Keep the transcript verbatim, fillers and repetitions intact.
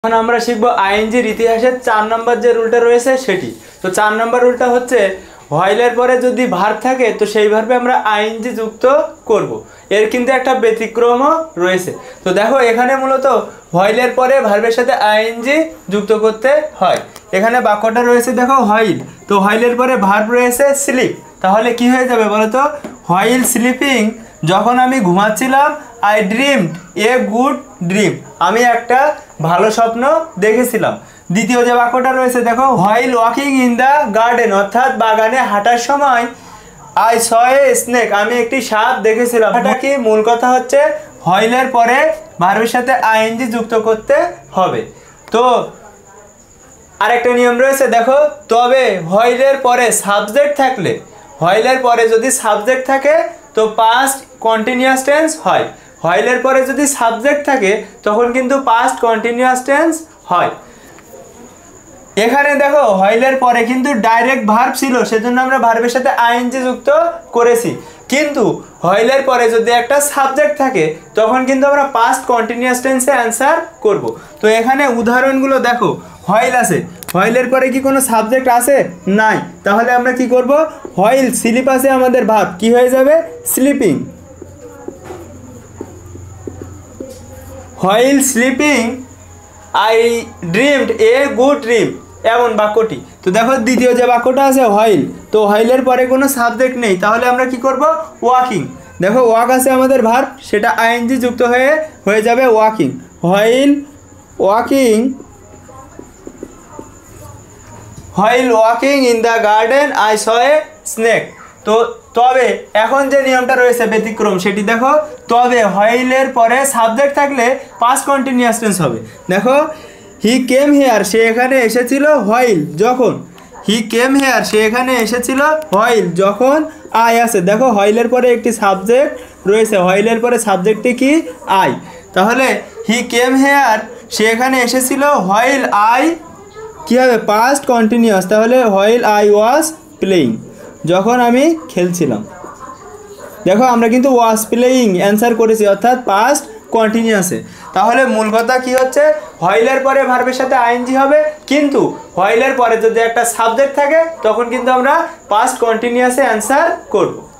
এখন আমরা শিখবো আইএনজির ইতিহাসের চার নম্বর যে রুলটা রয়েছে সেটি। তো চার নম্বর রুলটা হচ্ছে হোয়াইলের পরে যদি ভার্ব থাকে তো সেই ভার্বে আমরা আইএনজি যুক্ত করব। এর কিন্তু একটা ব্যতিক্রমও রয়েছে। তো দেখো এখানে মূলত হোয়াইলের পরে ভার্বের সাথে আইএনজি যুক্ত করতে হয়। এখানে বাক্যটা রয়েছে দেখো হোয়াইল, তো হোয়াইলের পরে ভার্ব রয়েছে স্লিপ, তাহলে কি হয়ে যাবে বলো তো? হোয়াইল স্লিপিং, যখন আমি ঘুমাচ্ছিলাম, I dreamed a good dream, আমি একটা ভালো স্বপ্ন দেখেছিলাম। দ্বিতীয় যে বাক্যটা রয়েছে দেখো while walking in the garden, অর্থাৎ বাগানে হাঁটার সময়, আই স এ স্নেক, আমি একটি সাপ দেখেছিলাম। এটা কি মূল কথা হচ্ছে হোয়াইলের পরে ভার্বের সাথে আইএনজি যুক্ত করতে হবে। তো আরেকটা নিয়ম রয়েছে দেখো, তবে হোয়াইলের পরে সাবজেক্ট থাকলে, হোয়াইলের পরে যদি সাবজেক্ট থাকে তো পাস্ট কন্টিনিউয়াস টেন্স হয়। হোয়াইলের পরে যদি সাবজেক্ট থাকে তখন কিন্তু পাস্ট কন্টিনিউয়াস টেন্স হয়। এখানে দেখো হোয়াইলের পরে কিন্তু ডাইরেক্ট ভার্ব ছিল, সেজন্য আমরা ভার্বের সাথে আইএনজি যুক্ত করেছি। কিন্তু হোয়াইলের পরে যদি একটা সাবজেক্ট থাকে তখন কিন্তু আমরা পাস্ট কন্টিনিউয়াস টেন্সে অ্যান্সার করব। তো এখানে উদাহরণগুলো দেখো, হোয়াইল আছে, হোয়াইলের পরে কি কোনো সাবজেক্ট আছে? নাই, তাহলে আমরা কি করব? হোয়াইল স্লিপ আছে, আমাদের ভার্ব কি হয়ে যাবে? Sleeping. While sleeping I dreamed a good dream, এমন বাক্যটি। তো দেখো দ্বিতীয় যে বাক্যটা আছে হোয়াইল, তো হোয়াইলের পরে কোনো সাবজেক্ট নেই, তাহলে আমরা কি করব? ওয়াকিং। দেখো ওয়াক আছে আমাদের ভার্ব, সেটা আইএনজি যুক্ত হয়ে হয়ে যাবে walking. While walking, while walking in the garden I saw a snake. তো তবে এখন যে নিয়মটা রয়েছে ব্যতিক্রম, সেটি দেখো, তবে হোয়াইলের পরে সাবজেক্ট থাকলে পাস্ট কন্টিনিউয়াস টেন্স হবে। দেখো হি কেম হেয়ার, সে এখানে এসেছিল হোয়াইল যখন, হি কেম হেয়ার, সে এখানে এসেছিল হোয়াইল যখন আই আছে। দেখো হোয়াইলের পরে একটি সাবজেক্ট রয়েছে, হোয়াইলের পরে সাবজেক্টটি কি? আই। তাহলে হি কেম হেয়ার, সে এখানে এসেছিল হোয়াইল আই কী হবে? পাস্ট কন্টিনিউয়াস, তাহলে হোয়াইল আই ওয়াজ প্লেয়িং, যখন আমি খেলছিলাম। দেখো আমরা কিন্তু ওয়াজ প্লেয়িং অ্যান্সার করেছি, অর্থাৎ পাস্ট কন্টিনিউয়াসে। তাহলে মূল কথা কি হচ্ছে? হোয়াইলের পরে ভার্বের সাথে আইএনজি হবে, কিন্তু হোয়াইলের পরে যদি একটা সাবজেক্ট থাকে তখন কিন্তু আমরা পাস্ট কন্টিনিউয়াসে অ্যান্সার করব।